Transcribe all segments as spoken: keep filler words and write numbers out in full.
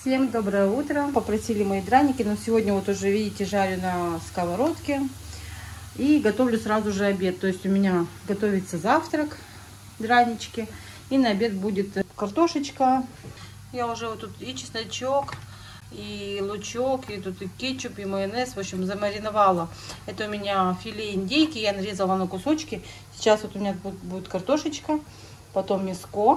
Всем доброе утро. Попросили мои драники, но сегодня вот уже, видите, жарю на сковородке и готовлю сразу же обед. То есть у меня готовится завтрак, дранички, и на обед будет картошечка. Я уже вот тут и чесночок, и лучок, и тут и кетчуп, и майонез, в общем, замариновала. Это у меня филе индейки, я нарезала на кусочки. Сейчас вот у меня будет, будет картошечка, потом мяско,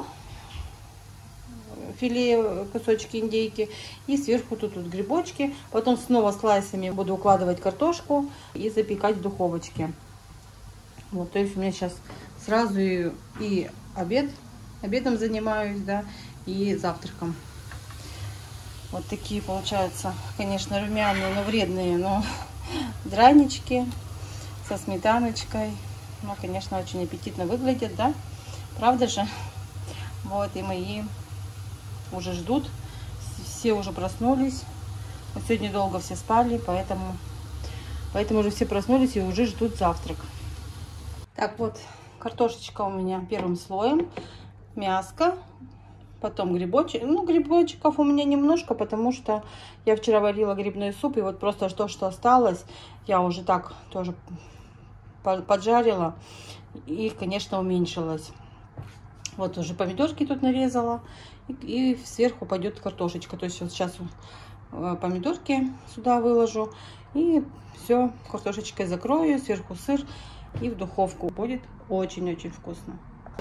филе, кусочки индейки, и сверху тут вот грибочки. Потом снова слайсами буду укладывать картошку и запекать в духовочке. Вот, то есть у меня сейчас сразу и, и обед, обедом занимаюсь, да, и завтраком. Вот такие получаются, конечно, румяные, но вредные, но дранички со сметаночкой. Ну, конечно, очень аппетитно выглядят, да? Правда же? Вот, и мои уже ждут. Все уже проснулись. Вот сегодня долго все спали, поэтому, поэтому уже все проснулись и уже ждут завтрак. Так, вот, картошечка у меня первым слоем. Мяско. Потом грибочек. Ну, грибочков у меня немножко, потому что я вчера варила грибной суп, и вот просто то, что осталось, я уже так тоже поджарила, и, конечно, уменьшилось. Вот уже помидорки тут нарезала, и, и сверху пойдет картошечка. То есть вот сейчас помидорки сюда выложу, и все, картошечкой закрою, сверху сыр, и в духовку. Будет очень-очень вкусно.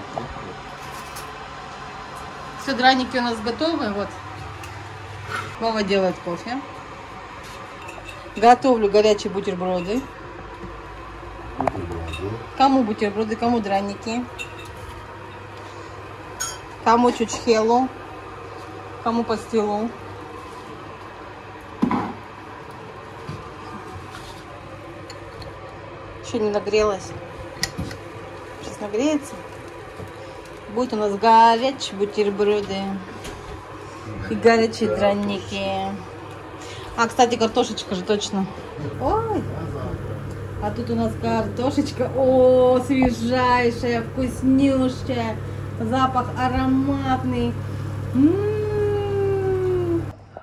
Все, драники у нас готовы. Вот. Вова делает кофе. Готовлю горячие бутерброды. Бутерброды. Кому бутерброды, кому драники. Кому чучхелу. Кому пастилу. Еще не нагрелась. Сейчас нагреется. Будет у нас горячие бутерброды и горячие драники. А, кстати, картошечка же точно. Ой! А тут у нас картошечка. О, свежайшая, вкуснющая. Запах ароматный. М-м-м.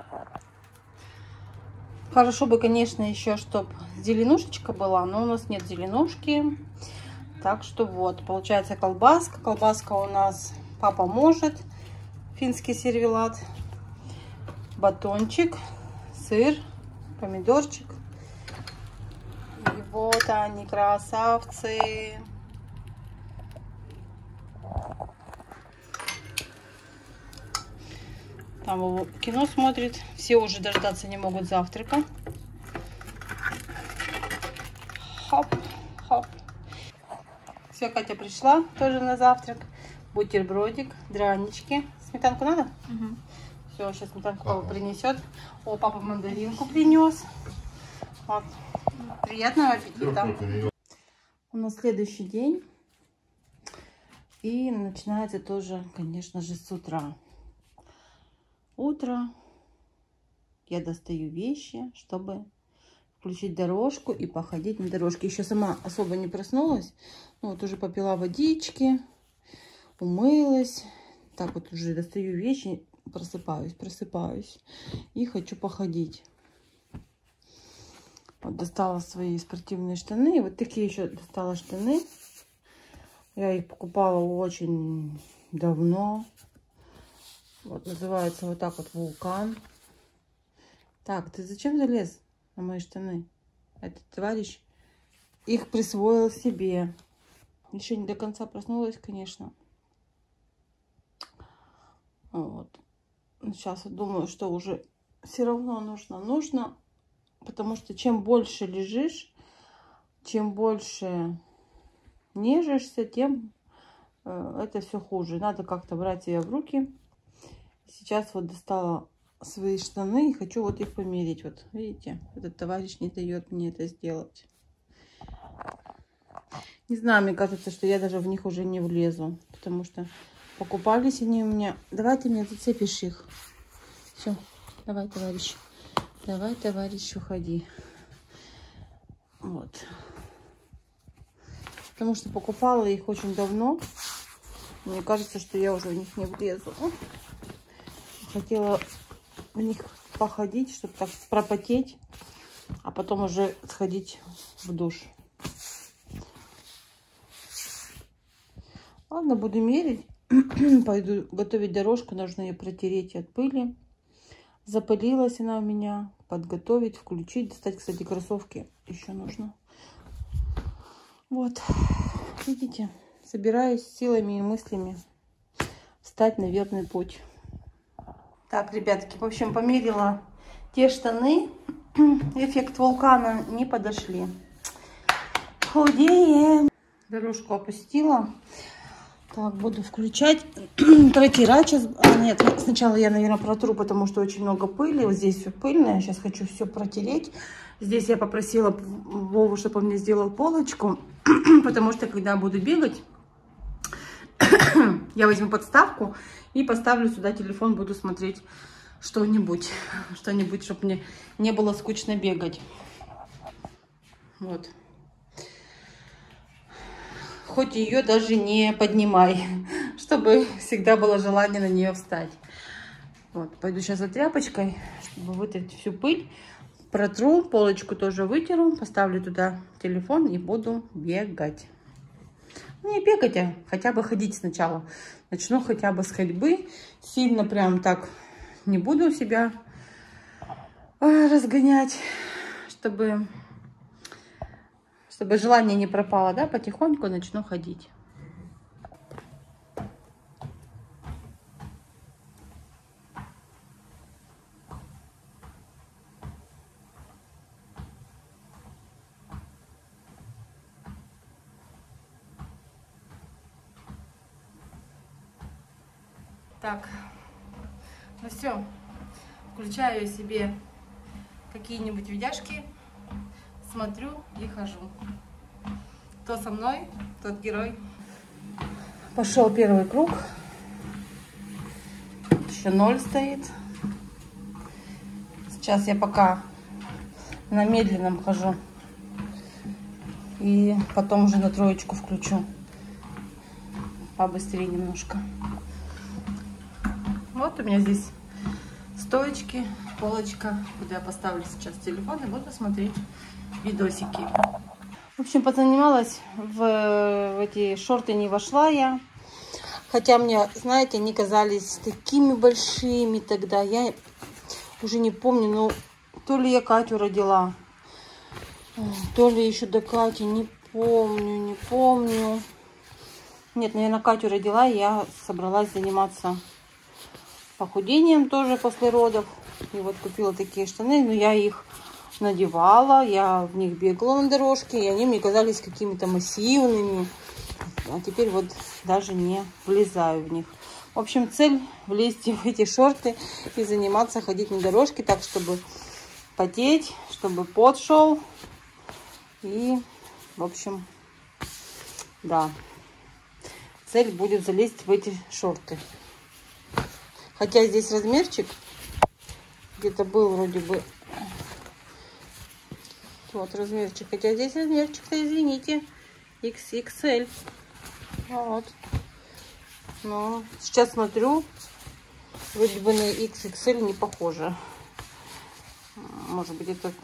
Хорошо бы, конечно, еще, чтоб зеленушечка была, но у нас нет зеленушки. Так что вот, получается колбаска. Колбаска у нас папа может. Финский сервелат. Батончик, сыр, помидорчик. И вот они, красавцы. Там его кино смотрит. Все уже дождаться не могут завтрака. Хоп, хоп. Все, Катя пришла тоже на завтрак. Бутербродик, дранички. Сметанку надо? Угу. Все, сейчас сметанку папа принесет. О, папа мандаринку принес. Вот. Приятного аппетита. У нас следующий день. И начинается тоже, конечно же, с утра. Утро. Я достаю вещи, чтобы включить дорожку и походить на дорожке. Еще сама особо не проснулась. Ну, вот уже попила водички, умылась. Так вот уже достаю вещи, просыпаюсь, просыпаюсь. И хочу походить. Вот достала свои спортивные штаны. Вот такие еще достала штаны. Я их покупала очень давно. Вот называется вот так вот вулкан. Так, ты зачем залез на мои штаны? Этот товарищ их присвоил себе. Еще не до конца проснулась, конечно. Вот. Сейчас вот думаю, что уже все равно нужно. Нужно, потому что чем больше лежишь, чем больше нежишься, тем э, это все хуже. Надо как-то брать себя в руки. Сейчас вот достала свои штаны и хочу вот их померить. Вот, видите, этот товарищ не дает мне это сделать. Не знаю, мне кажется, что я даже в них уже не влезу, потому что покупались они у меня. Давай ты мне зацепишь их. Все, давай, товарищ. Давай, товарищ, уходи. Вот. Потому что покупала их очень давно. Мне кажется, что я уже в них не влезу. Хотела в них походить, чтобы так пропотеть, а потом уже сходить в душ. Ладно, буду мерить. Пойду готовить дорожку, нужно ее протереть от пыли. Запылилась она у меня. Подготовить, включить, достать, кстати, кроссовки еще нужно. Вот, видите, собираюсь силами и мыслями встать на верный путь. Так, ребятки, в общем, померила те штаны. Эффект вулкана не подошли. Худеем. Дорожку опустила. Так, буду включать, протирать сейчас. А, нет, сначала я, наверное, протру, потому что очень много пыли. Вот здесь все пыльное. Сейчас хочу все протереть. Здесь я попросила Вову, чтобы он мне сделал полочку, потому что, когда буду бегать, я возьму подставку и поставлю сюда телефон, буду смотреть что-нибудь, что-нибудь, чтобы мне не было скучно бегать. Вот. Хоть ее даже не поднимай, чтобы всегда было желание на нее встать. Вот, пойду сейчас за тряпочкой, чтобы вытереть всю пыль. Протру, полочку тоже вытеру, поставлю туда телефон и буду бегать. Ну, не бегать, а хотя бы ходить сначала. Начну хотя бы с ходьбы. Сильно прям так не буду себя разгонять, чтобы... Чтобы желание не пропало, да, потихоньку начну ходить. Так, ну все, включаю себе какие-нибудь видяшки, смотрю и хожу. Кто со мной, тот герой. Пошел первый круг. Еще ноль стоит. Сейчас я пока на медленном хожу. И потом уже на троечку включу. Побыстрее немножко. Вот у меня здесь стоечки, полочка, куда я поставлю сейчас телефон и буду смотреть видосики. В общем, позанималась, в, в эти шорты не вошла я. Хотя мне, знаете, они казались такими большими тогда. Я уже не помню, но то ли я Катю родила, то ли еще до Кати, не помню, не помню. Нет, наверное, Катю родила, и я собралась заниматься похудением тоже после родов. И вот купила такие штаны, но я их надевала, я в них бегала на дорожке, и они мне казались какими-то массивными. А теперь вот даже не влезаю в них. В общем, цель влезть в эти шорты и заниматься, ходить на дорожке так, чтобы потеть, чтобы пот шел. И, в общем, да, цель будет залезть в эти шорты. Хотя здесь размерчик где-то был вроде бы. Вот размерчик. Хотя здесь размерчик-то, извините, икс икс эль. Вот. Но сейчас смотрю, вроде бы на икс икс эль не похоже. Может быть, это...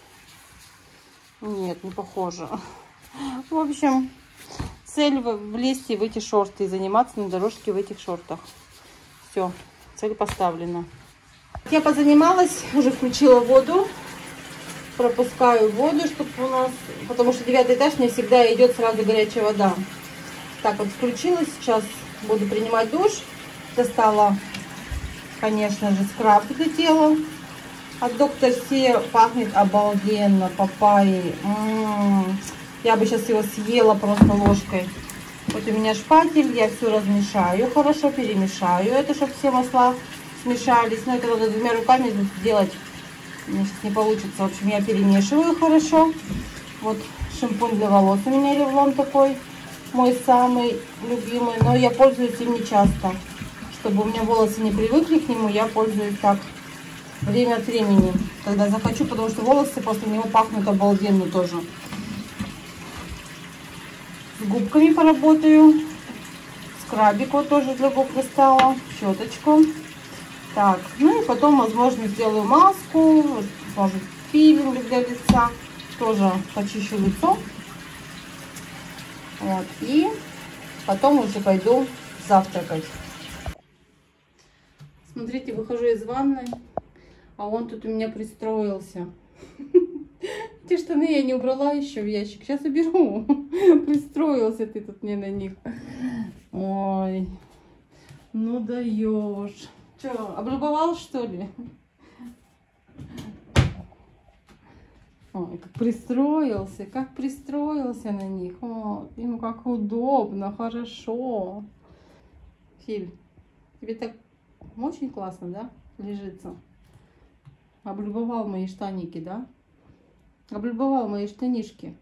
Нет, не похоже. В общем, цель влезть в эти шорты и заниматься на дорожке в этих шортах. Все, цель поставлена. Я позанималась, уже включила воду. Пропускаю воду, чтобы у нас... Потому что девятый этаж мне всегда идет сразу горячая вода. Так вот, включила. Сейчас буду принимать душ. Достала, конечно же, скраб для тела. От доктор Си пахнет обалденно, папайей. М-м-м. Я бы сейчас его съела просто ложкой. Вот у меня шпатель, я все размешаю, хорошо перемешаю. Это, чтобы все масла смешались. Но это надо двумя руками сделать. У меня сейчас не получится. В общем, я перемешиваю хорошо. Вот шампунь для волос у меня Ревлон такой. Мой самый любимый. Но я пользуюсь им не часто. Чтобы у меня волосы не привыкли к нему, я пользуюсь так. Время от времени, когда захочу, потому что волосы после него пахнут обалденно тоже. С губками поработаю. Скрабик вот тоже для губ достала. Щеточку. Так, ну и потом, возможно, сделаю маску, может, пилинг для лица. Тоже почищу лицо. Вот, и потом уже пойду завтракать. Смотрите, выхожу из ванной, а он тут у меня пристроился. Те штаны я не убрала еще в ящик. Сейчас уберу. Пристроился ты тут мне на них. Ой, ну даешь. Че, облюбовал, что ли? Ой, как пристроился, как пристроился на них. О, ему как удобно, хорошо. Филь, тебе так очень классно, да, лежится? Облюбовал мои штаники, да? Облюбовал мои штанишки.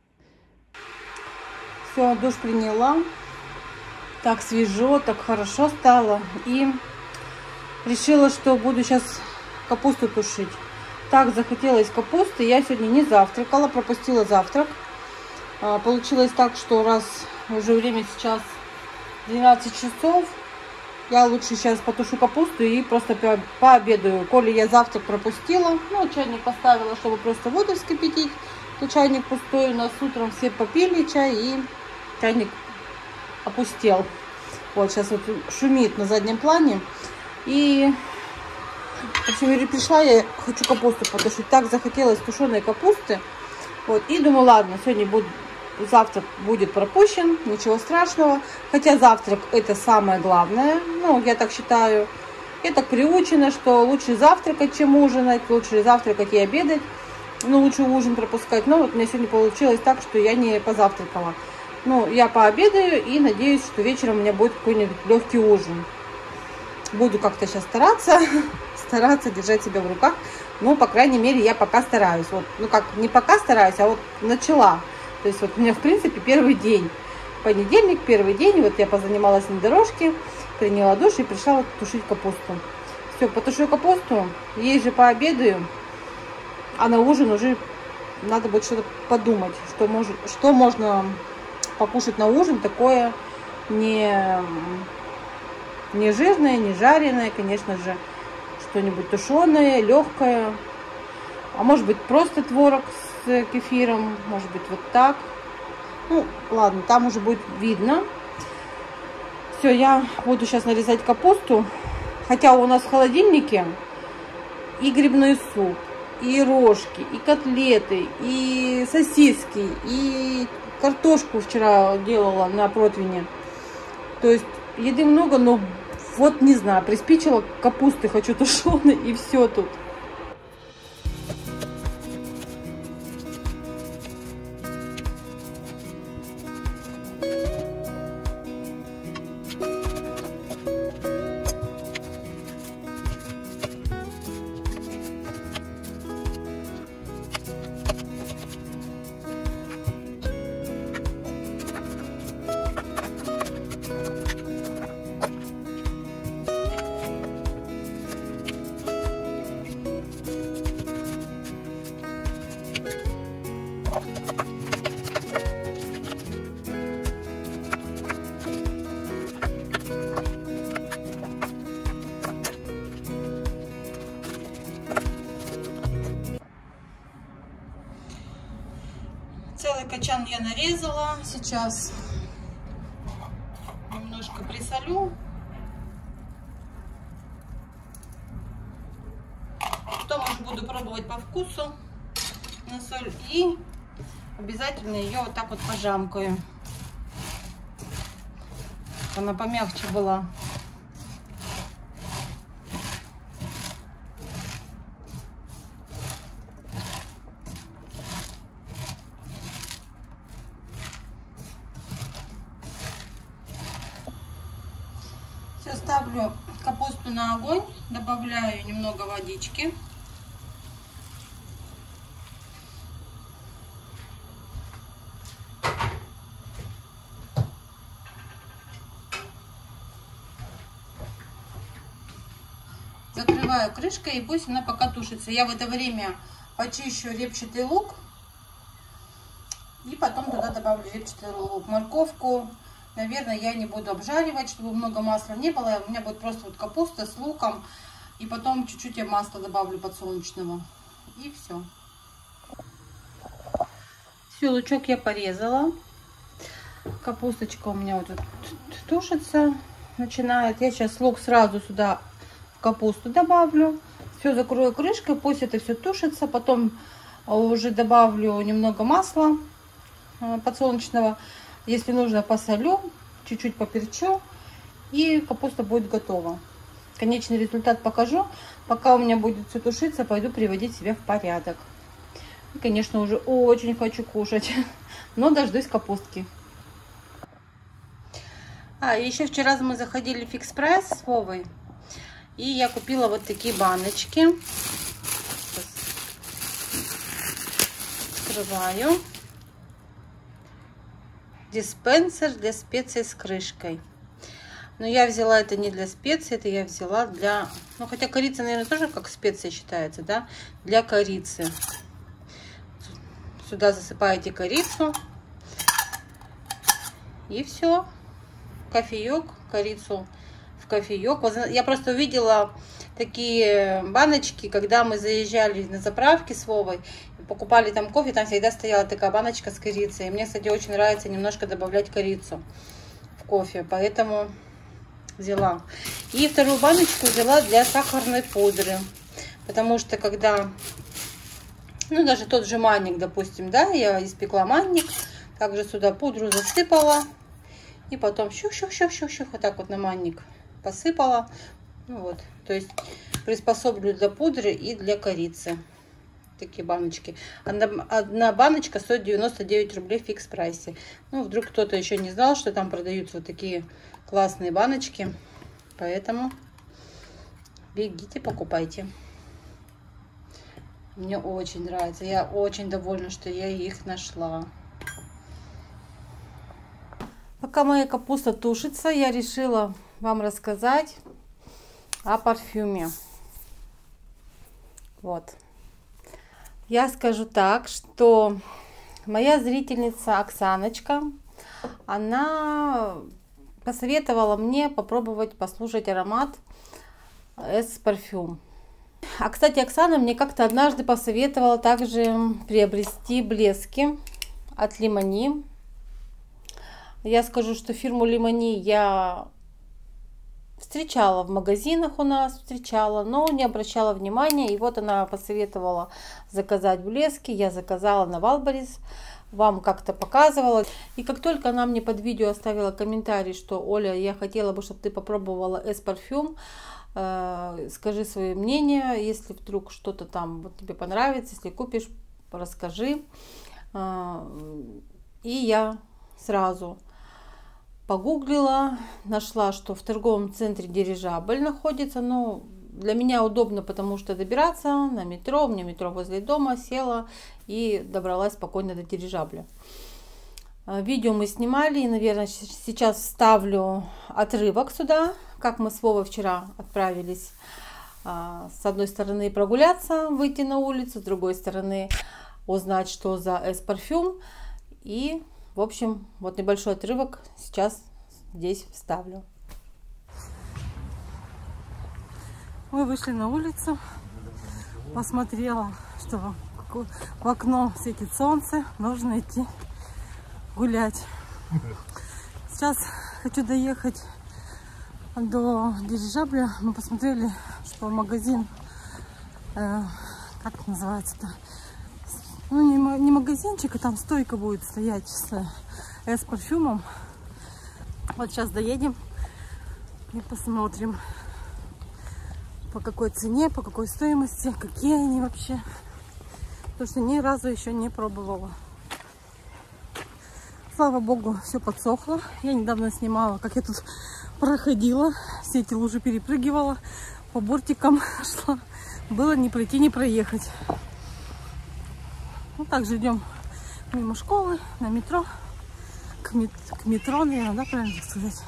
Все, душ приняла. Так свежо, так хорошо стало. И решила, что буду сейчас капусту тушить. Так захотелось капусты. Я сегодня не завтракала, пропустила завтрак. Получилось так, что раз уже время сейчас двенадцать часов, я лучше сейчас потушу капусту и просто пообедаю. Коли я завтрак пропустила, ну, чайник поставила, чтобы просто воду вскипятить. То чайник пустой, у нас утром все попили чай, и чайник опустел. Вот сейчас вот шумит на заднем плане. И, в общем, пришла, я хочу капусту потушить. Так захотелось тушеной капусты. Вот, и думаю, ладно, сегодня буду... завтрак будет пропущен, ничего страшного. Хотя завтрак это самое главное. Ну, я так считаю. Я так приучена, что лучше завтракать, чем ужинать. Лучше завтракать и обедать. Ну, лучше ужин пропускать. Но вот у меня сегодня получилось так, что я не позавтракала. Ну, я пообедаю и надеюсь, что вечером у меня будет какой-нибудь легкий ужин. Буду как-то сейчас стараться. Стараться держать себя в руках. Ну, по крайней мере, я пока стараюсь. Вот, ну, как, не пока стараюсь, а вот начала. То есть вот у меня, в принципе, первый день. Понедельник, первый день. Вот я позанималась на дорожке, приняла душ и пришла вот тушить капусту. Все, потушу капусту, ей же пообедаю. А на ужин уже надо будет что-то подумать, что, может, что можно покушать на ужин. Такое не, не жирное, не жареное, конечно же. Что-нибудь тушеное, легкое. А может быть просто творог с кефиром, может быть вот так. Ну ладно, там уже будет видно. Все, я буду сейчас нарезать капусту. Хотя у нас в холодильнике и грибной суп, и рожки, и котлеты, и сосиски, и картошку вчера делала на противне. То есть еды много, но вот не знаю, приспичила капусты, хочу тушеной, и все тут. Целый качан я нарезала. Сейчас немножко присолю. Потом уже буду пробовать по вкусу на соль. И обязательно ее вот так вот пожамкаю. Она помягче была. Все, ставлю капусту на огонь, добавляю немного водички. Закрываю крышкой, и пусть она пока тушится. Я в это время почищу репчатый лук. И потом туда добавлю репчатый лук. Морковку, наверное, я не буду обжаривать, чтобы много масла не было. У меня будет просто вот капуста с луком. И потом чуть-чуть я масла добавлю подсолнечного. И все. Все, лучок я порезала. Капусточка у меня вот тут тушится, начинает. Я сейчас лук сразу сюда в капусту добавлю. Все закрою крышкой, пусть это все тушится. Потом уже добавлю немного масла подсолнечного. Если нужно, посолю, чуть-чуть поперчу. И капуста будет готова. Конечный результат покажу. Пока у меня будет все тушиться, пойду приводить себя в порядок. И, конечно, уже очень хочу кушать. Но дождусь капустки. А, еще вчера мы заходили в Фикс Прайс с Вовой. И я купила вот такие баночки. Сейчас открываю. Диспенсер для специй с крышкой. Но я взяла это не для специй, это я взяла для... Ну, хотя корица, наверное, тоже как специя считается, да? Для корицы. Сюда засыпаете корицу. И все. Кофеек, корицу в кофеек. Я просто увидела такие баночки, когда мы заезжали на заправки с Вовой, покупали там кофе, там всегда стояла такая баночка с корицей. И мне, кстати, очень нравится немножко добавлять корицу в кофе, поэтому взяла. И вторую баночку взяла для сахарной пудры, потому что когда, ну, даже тот же манник, допустим, да, я испекла манник, также сюда пудру засыпала. И потом щух-щух-щух-щух, вот так вот на манник посыпала. Ну вот, то есть приспособлю для пудры и для корицы. Такие баночки. Одна, одна баночка стоит девяносто девять рублей в Фикс Прайсе. Ну, вдруг кто-то еще не знал, что там продаются вот такие классные баночки. Поэтому бегите, покупайте. Мне очень нравится. Я очень довольна, что я их нашла. Пока моя капуста тушится, я решила вам рассказать о парфюме. Вот. Я скажу так, что моя зрительница Оксаночка, она посоветовала мне попробовать послушать аромат эс парфюм. А, кстати, Оксана мне как-то однажды посоветовала также приобрести блески от Лимони. Я скажу, что фирму Лимони я встречала в магазинах у нас, встречала, но не обращала внимания. И вот она посоветовала заказать блески. Я заказала на Валберис, вам как-то показывала. И как только она мне под видео оставила комментарий, что Оля, я хотела бы, чтобы ты попробовала эс парфюм, э, скажи свое мнение, если вдруг что-то там вот тебе понравится, если купишь, расскажи. Э, и я сразу погуглила, нашла, что в торговом центре Дирижабль находится. Ну, для меня удобно, потому что добираться на метро, у меня метро возле дома, села и добралась спокойно до Дирижабля. Видео мы снимали, и, наверное, сейчас вставлю отрывок сюда, как мы с Вовой вчера отправились с одной стороны прогуляться, выйти на улицу, с другой стороны узнать, что за эс парфюм. И в общем, вот небольшой отрывок сейчас здесь вставлю. Мы вышли на улицу, посмотрела, что в окно светит солнце, нужно идти гулять. Сейчас хочу доехать до Дирижабля. Мы посмотрели, что магазин, э, как называется-то? Ну, не, не магазинчик, а там стойка будет стоять с эс парфюмом. Вот сейчас доедем и посмотрим, по какой цене, по какой стоимости, какие они вообще. Потому что ни разу еще не пробовала. Слава богу, все подсохло. Я недавно снимала, как я тут проходила, все эти лужи перепрыгивала, по бортикам шла. Было не пройти, не проехать. Ну, также идем мимо школы, на метро, к, мет к метро, наверное, да, правильно сказать?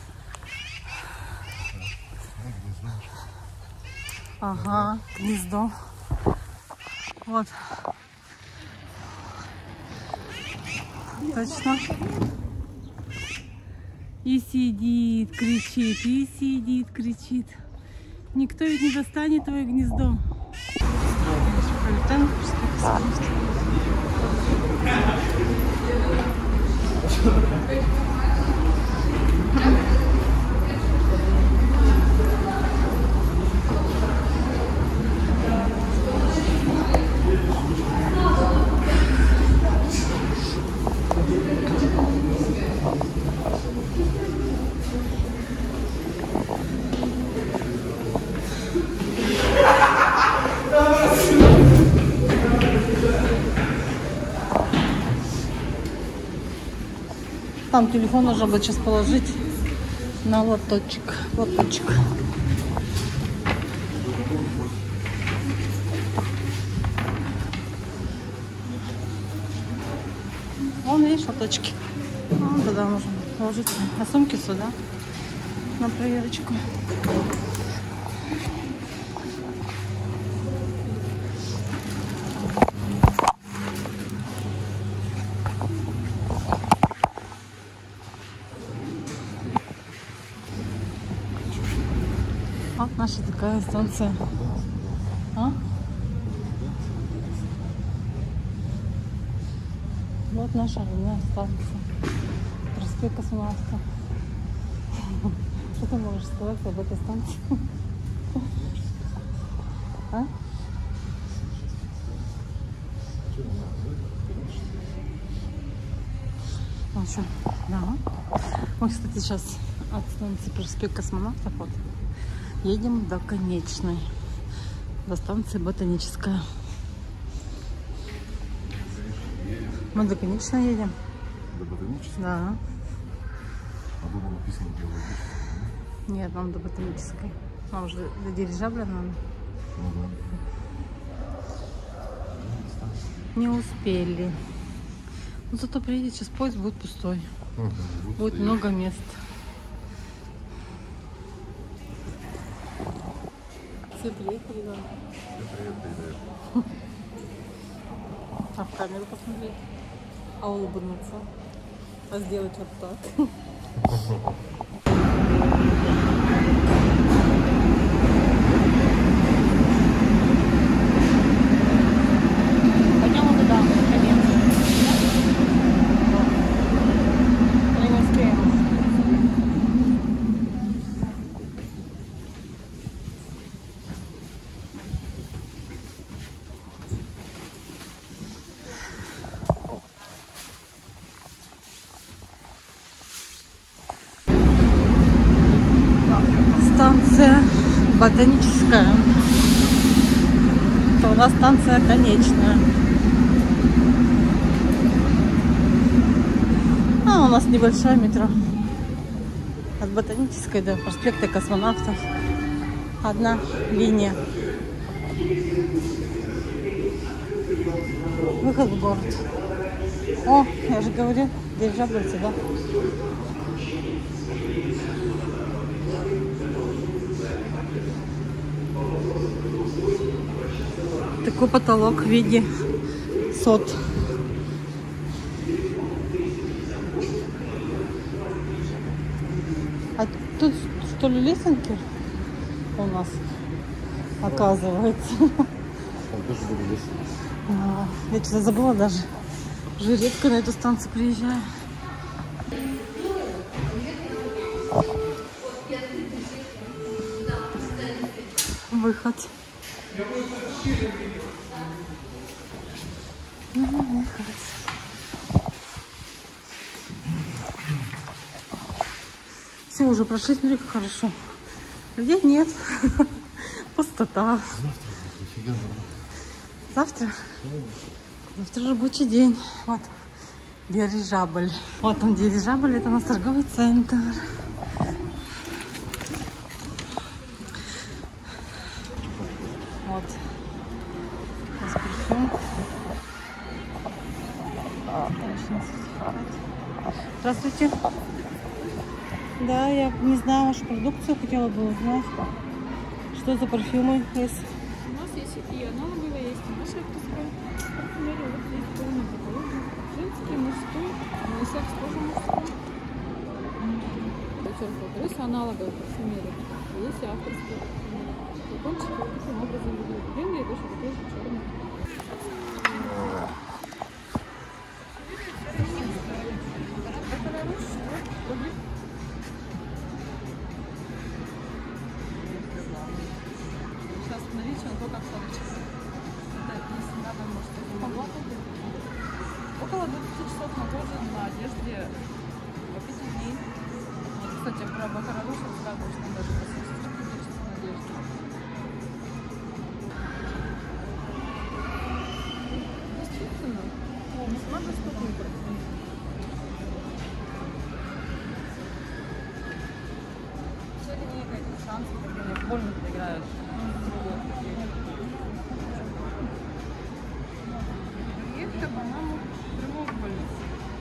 Ага, гнездо. Вот. Точно. И сидит, кричит, и сидит, кричит. Никто ведь не достанет твое гнездо. Метрополитен. Там телефон нужно будет сейчас положить на лоточек. Лоточек. Вон, видишь, лоточки. Вон туда нужно положить. А сумки сюда. На проверочку. Вот наша такая станция. А? Вот наша родная станция. Проспект Космонавтов. Что ты можешь сказать об этой станции? А? В общем, да. Мы, кстати, сейчас от станции Проспект Космонавтов вот едем до конечной, до станции Ботаническая. Мы до конечной едем. До Ботанической? Да. А дома написано геологическая? Нет, нам до Ботанической. Нам уже до дирижабля надо. Ну да. Не успели. Но зато приедет, сейчас поезд будет пустой. Ага, вот будет стоит. много мест. Все приехали, да. Все привет передаю. А в камеру посмотреть. А улыбнуться. А сделать вот так. Пойдем вот туда, конец. Мы не успеем. Станция Ботаническая. Это у нас станция конечная. А у нас небольшое метро. От Ботанической до проспекта Космонавтов. Одна линия. Выход в город. О, я же говорю, дирижабль сюда. Такой потолок в виде сот. А тут что ли лесенки у нас оказывается? Там тоже были леса. А, я что-то забыла даже. Уже редко на эту станцию приезжаю. Выход. Выход. Все, уже прошли, смотри, как хорошо. Людей нет. Пустота. Завтра? Завтра рабочий день. Вот дирижабль. Вот он, дирижабль, это у нас торговый центр. Вот. У нас парфюм. Здравствуйте. Да, я не знаю вашу продукцию, хотела бы узнать, что за парфюмы есть. У нас есть и аналоговые, есть и наша авторская. Парфюмерия, вот есть полный каталог. Женский, мужской, унисекс тоже мужской. Подчеркиваю, плюс аналоговые парфюмерии. Есть и авторские парфюмерии. флакончики вот таким образом выглядят. Выглядит точно такой же черный. Сейчас наличие он только флакончик. Это если надо, может, погода. Около двадцати часов на коже, на одежде по пяти дней. Вот, кстати, про бакараду сейчас сразу, что даже по шести часов на одежде. Естественно. Не смогу сколько. Сегодня не каких шансов, когда мне больно проиграют. Проекта, по-моему, треугольник.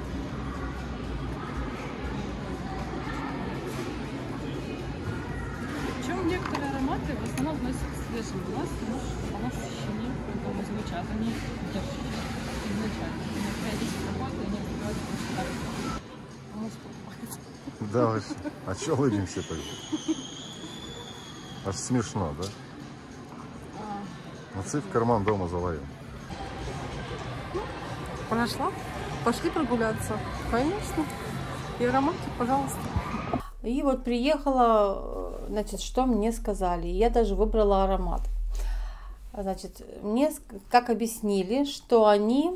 Причем некоторые ароматы в основном вносят свежим глаз, потому что по ощущениям, по-моему, звучат они держат изначально. Иногда есть какой-то, и некоторые просто так. Мозг покупается. Да, вообще. А че улыбимся тогда? Аж смешно, да? Ноцы в карман дома заловим. Прошла? Пошли прогуляться. Конечно. И ароматик, пожалуйста. И вот приехала, значит, что мне сказали. Я даже выбрала аромат. Значит, мне как объяснили, что они...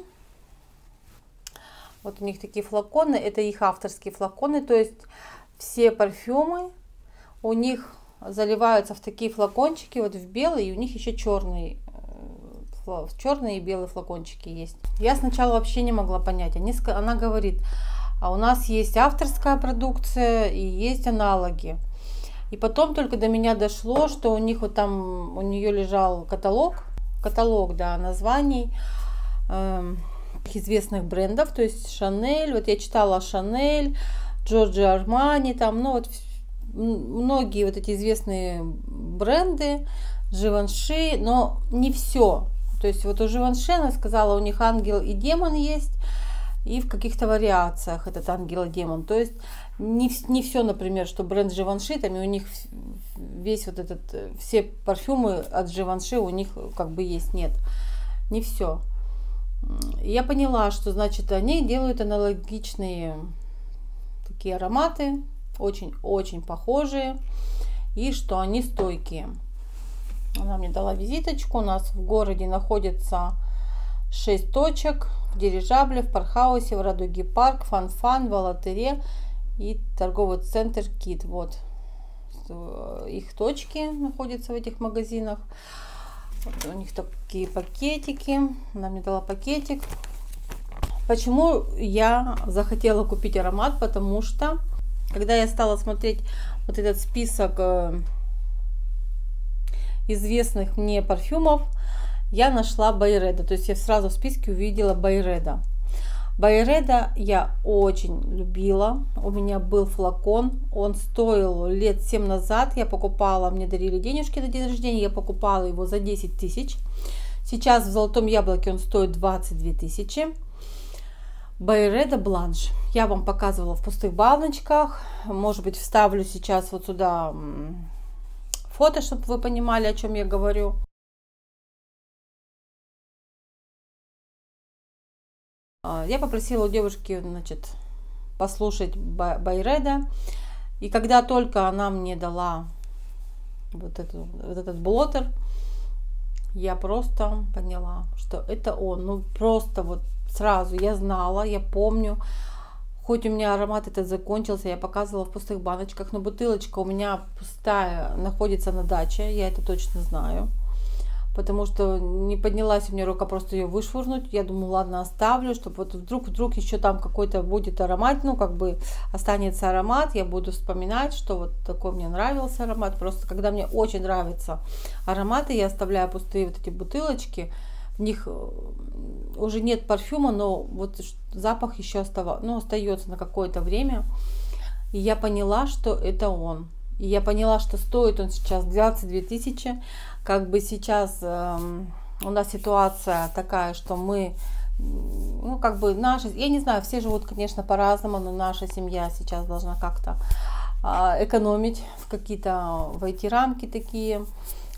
Вот у них такие флаконы, это их авторские флаконы. То есть все парфюмы у них заливаются в такие флакончики, вот в белый, и у них еще черный. Черные и белые флакончики есть. Я сначала вообще не могла понять. Они, она говорит, а у нас есть авторская продукция и есть аналоги. И потом только до меня дошло, что у них вот там, у нее лежал каталог, каталог, да, названий э, известных брендов, то есть Шанель, вот я читала Шанель, Джорджио Армани, там, ну вот многие вот эти известные бренды, Живанши, но не все. То есть вот у Живанши, она сказала, у них ангел и демон есть, и в каких-то вариациях этот ангел и демон. То есть не, не все, например, что бренд Живанши, там и у них весь вот этот, все парфюмы от Живанши у них как бы есть, нет, не все. Я поняла, что значит они делают аналогичные такие ароматы, очень-очень похожие, и что они стойкие. Она мне дала визиточку. У нас в городе находится шесть точек. В Дирижабле, в Пархаусе, в Радуге Парк, Фан-Фан, в Алатыре и торговый центр Кит. Вот их точки находятся в этих магазинах. Вот у них такие пакетики. Она мне дала пакетик. Почему я захотела купить аромат? Потому что, когда я стала смотреть вот этот список известных мне парфюмов, я нашла Байреда. То есть я сразу в списке увидела Байреда. Байреда я очень любила. У меня был флакон. Он стоил лет семь назад. Я покупала, мне дарили денежки на день рождения. Я покупала его за десять тысяч. Сейчас в Золотом Яблоке он стоит двадцать две тысячи. Байреда Бланш. Я вам показывала в пустых баночках. Может быть, вставлю сейчас вот сюда фото, чтобы вы понимали, о чем я говорю. Я попросила у девушки, значит, послушать Байреда. И когда только она мне дала вот, эту, вот этот блотер, я просто поняла, что это он. Ну, просто вот сразу я знала, я помню. Хоть у меня аромат этот закончился, я показывала в пустых баночках, но бутылочка у меня пустая, находится на даче, я это точно знаю. Потому что не поднялась у меня рука просто ее вышвырнуть. Я думаю, ладно, оставлю, чтобы вот вдруг, вдруг еще там какой-то будет аромат, ну, как бы останется аромат, я буду вспоминать, что вот такой мне нравился аромат. Просто когда мне очень нравятся ароматы, я оставляю пустые вот эти бутылочки, в них уже нет парфюма, но вот запах еще остава, ну, остается на какое-то время. И я поняла, что это он. И я поняла, что стоит он сейчас двадцать две тысячи. Как бы сейчас э, у нас ситуация такая, что мы, ну, как бы наша, я не знаю, все живут, конечно, по-разному, но наша семья сейчас должна как-то э, экономить в какие-то, в эти рамки такие.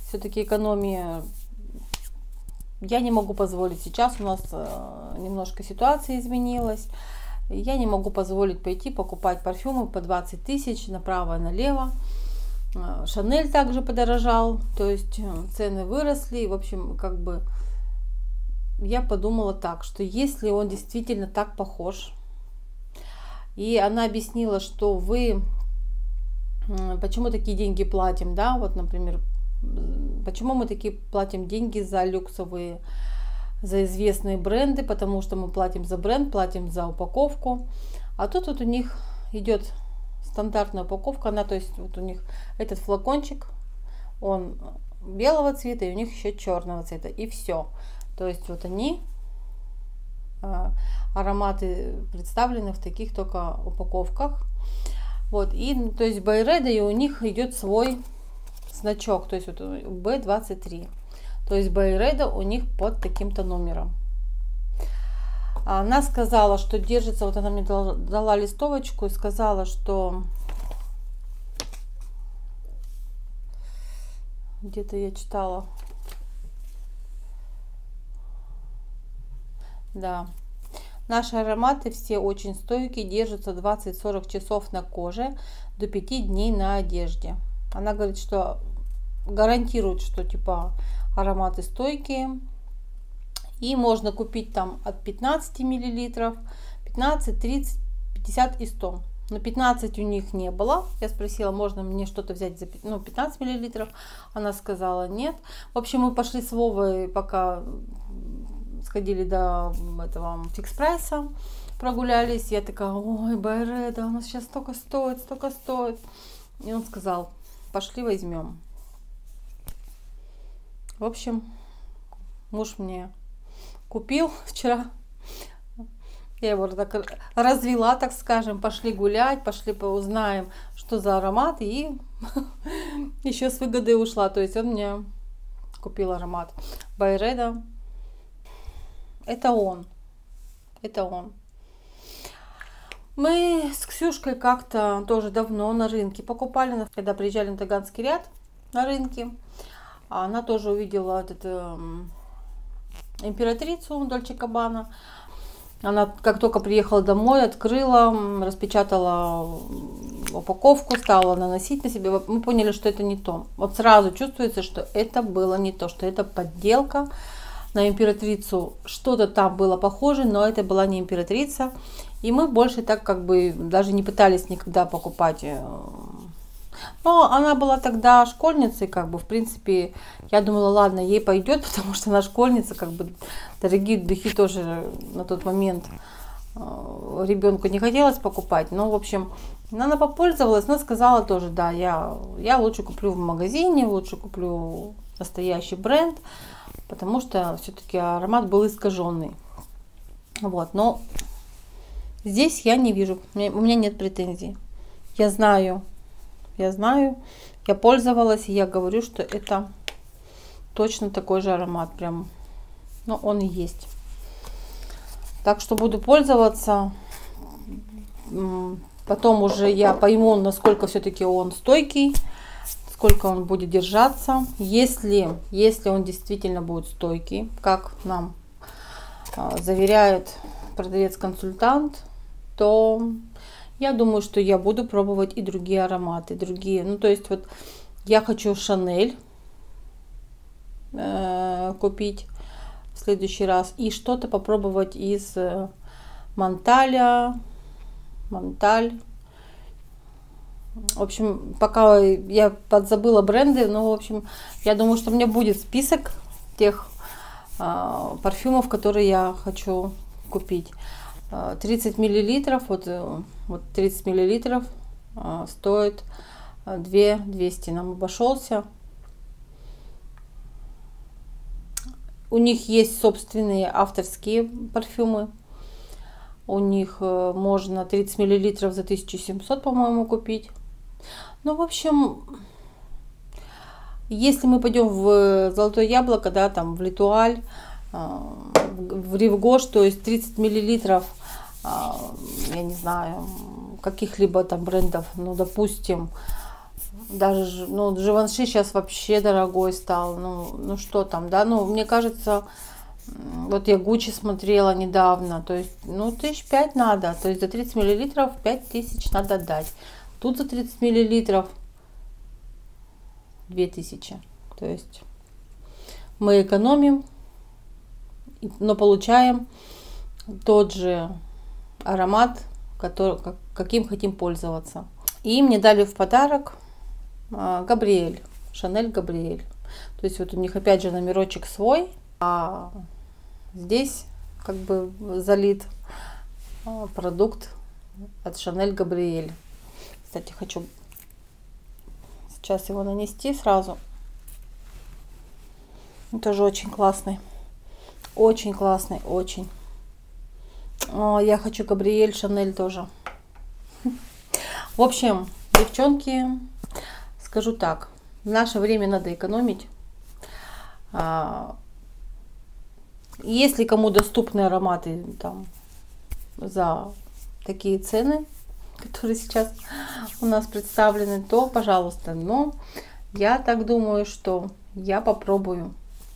все-таки экономия я не могу позволить. Сейчас у нас немножко ситуация изменилась. Я не могу позволить пойти покупать парфюмы по двадцать тысяч направо и налево. Шанель также подорожал, то есть цены выросли. И, в общем, как бы я подумала так, что если он действительно так похож, и она объяснила, что вы почему такие деньги платим, да, вот, например, почему мы такие платим деньги за люксовые, за известные бренды, потому что мы платим за бренд, платим за упаковку, а тут вот у них идет стандартная упаковка, она, то есть вот у них этот флакончик, он белого цвета, и у них еще черного цвета, и все. То есть вот они, ароматы представлены в таких только упаковках. Вот, и то есть Байреда, и у них идет свой значок, то есть вот бэ двадцать три. То есть Байреда у них под таким-то номером. Она сказала, что держится, вот она мне дала, дала листовочку и сказала, что где-то я читала, да, наши ароматы все очень стойкие, держатся двадцать-сорок часов на коже, до пяти дней на одежде. Она говорит, что гарантирует, что типа ароматы стойкие. И можно купить там от пятнадцати миллилитров, пятнадцать, тридцать, пятьдесят и сто. Но пятнадцать у них не было. Я спросила, можно мне что-то взять за ну, пятнадцать миллилитров. Она сказала нет. В общем, мы пошли с Вовой, пока сходили до этого фикс-прайса, прогулялись. Я такая, ой, Байреда, у нас сейчас столько стоит, столько стоит. И он сказал, пошли возьмем. В общем, муж мне купил вчера. Я его так развела, так скажем. Пошли гулять, пошли поузнаем, что за аромат. И еще с выгодой ушла. То есть он мне купил аромат Байреда. Это он. Это он. Мы с Ксюшкой как-то тоже давно на рынке покупали, когда приезжали на Таганский ряд на рынке. Она тоже увидела вот эту императрицу Дольче Габбана. Она как только приехала домой, открыла, распечатала упаковку, стала наносить на себе. Мы поняли, что это не то. Вот сразу чувствуется, что это было не то, что это подделка на императрицу. Что-то там было похоже, но это была не императрица. И мы больше так как бы даже не пытались никогда покупать. Но она была тогда школьницей, как бы, в принципе, я думала, ладно, ей пойдет, потому что она школьница, как бы, дорогие духи тоже на тот момент ребенку не хотелось покупать. Но, в общем, она попользовалась, но сказала тоже, да, я, я лучше куплю в магазине, лучше куплю настоящий бренд, потому что все-таки аромат был искаженный. Вот, но здесь я не вижу, у меня, у меня нет претензий. Я знаю, я знаю, я пользовалась, и я говорю, что это точно такой же аромат, прям, но он и есть. Так что буду пользоваться, потом уже я пойму, насколько все-таки он стойкий, сколько он будет держаться. Если, если он действительно будет стойкий, как нам заверяет продавец-консультант, то я думаю, что я буду пробовать и другие ароматы, другие. Ну, то есть вот я хочу Шанель э, купить в следующий раз и что-то попробовать из Монталя, Монталь. В общем, пока я подзабыла бренды, но, в общем, я думаю, что у меня будет список тех э, парфюмов, которые я хочу купить. тридцать миллилитров, вот, вот тридцать миллилитров э, стоит две тысячи двести, нам обошелся. У них есть собственные авторские парфюмы. У них э, можно тридцать миллилитров за тысячу семьсот, по-моему, купить. Ну, в общем, если мы пойдем в Золотое Яблоко, да, там в Литуаль, в Ривгош, то есть тридцать миллилитров, я не знаю, каких-либо там брендов, ну, допустим, Даже, ну, Живанши сейчас вообще дорогой стал. Ну, ну что там, да? Ну, мне кажется, вот я Гуччи смотрела недавно. То есть, ну, тысяч пять надо. То есть за тридцать миллилитров пять тысяч надо дать. Тут за тридцать миллилитров две тысячи. То есть мы экономим, но получаем тот же аромат, который, каким хотим пользоваться. И мне дали в подарок Габриэль, Шанель Габриэль. То есть вот у них опять же номерочек свой, а здесь как бы залит продукт от Шанель Габриэль. Кстати, хочу сейчас его нанести сразу. Тоже очень классный. Очень классный, очень. О, я хочу Габриэль Шанель тоже. В общем, девчонки, скажу так. В наше время надо экономить. Если кому доступны ароматы там за такие цены, которые сейчас у нас представлены, то пожалуйста. Но я так думаю, что я попробую.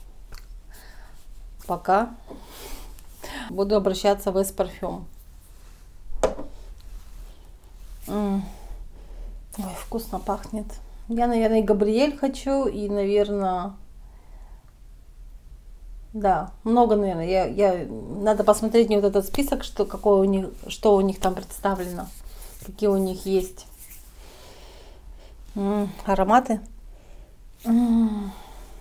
Пока буду обращаться в эс-парфюм. Ой, вкусно пахнет. Я, наверное, и Габриэль хочу, и, наверное, да, много, наверное. Я, я, надо посмотреть мне вот этот список, что, какой у них, что у них там представлено, какие у них есть М-м, ароматы. М-м.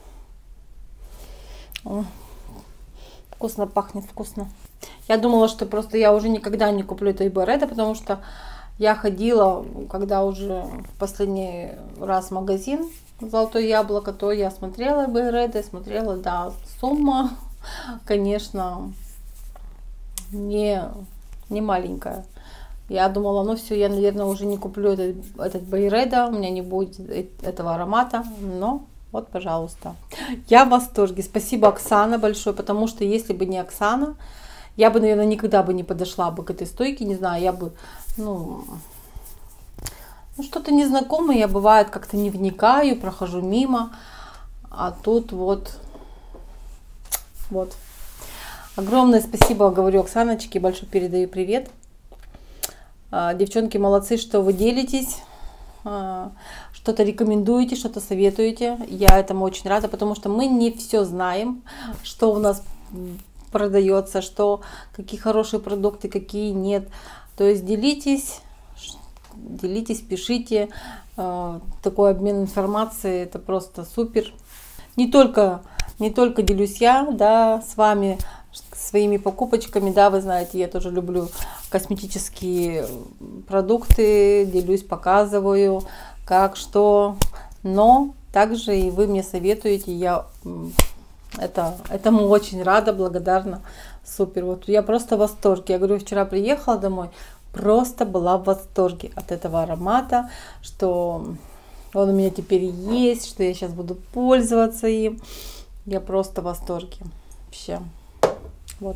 Вкусно пахнет, вкусно. Я думала, что просто я уже никогда не куплю это Ибо-Редо, потому что я ходила, когда уже в последний раз в магазин Золотое Яблоко, то я смотрела Ибо-Редо, смотрела, да, сумма, конечно, не, не маленькая. Я думала, ну все, я, наверное, уже не куплю этот, этот Ибо-Редо, у меня не будет этого аромата, но вот, пожалуйста. Я в восторге. Спасибо, Оксана, большое, потому что если бы не Оксана, я бы, наверное, никогда бы не подошла бы к этой стойке, не знаю, я бы, ну, ну что-то незнакомое, я бывает как-то не вникаю, прохожу мимо, а тут вот, вот. Огромное спасибо, говорю Оксаночке, большой передаю привет. Девчонки, молодцы, что вы делитесь, что-то рекомендуете, что-то советуете. Я этому очень рада, потому что мы не все знаем, что у нас продается, что какие хорошие продукты, какие нет. То есть делитесь, делитесь, пишите. Такой обмен информацией, это просто супер. Не только, не только делюсь я, да, с вами своими покупочками, да, вы знаете, я тоже люблю косметические продукты, делюсь, показываю, как, что, но также и вы мне советуете, я это, этому очень рада, благодарна, супер, вот я просто в восторге, я говорю, вчера приехала домой, просто была в восторге от этого аромата, что он у меня теперь есть, что я сейчас буду пользоваться им, я просто в восторге, вообще, вот.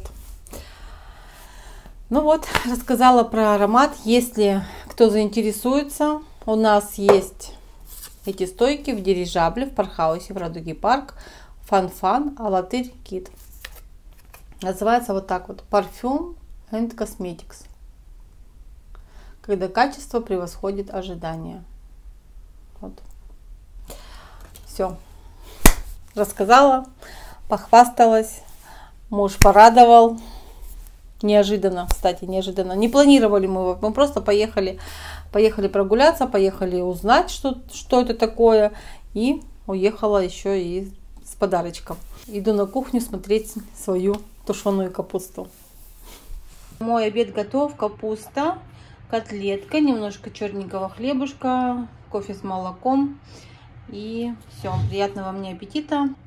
Ну вот, рассказала про аромат. Если кто заинтересуется, у нас есть эти стойки в Дирижабле, в Пархаусе, в Радуге Парк. Фан-фан, Алатырь Кит. Называется вот так вот. Parfum and Cosmetics. Когда качество превосходит ожидания. Вот. Все. Рассказала, похвасталась. Муж порадовал. Неожиданно, кстати, неожиданно. Не планировали мы, мы просто поехали, поехали прогуляться, поехали узнать, что, что это такое. И уехала еще и с подарочком. Иду на кухню смотреть свою тушеную капусту. Мой обед готов. Капуста, котлетка, немножко черненького хлебушка, кофе с молоком. И все, приятного мне аппетита.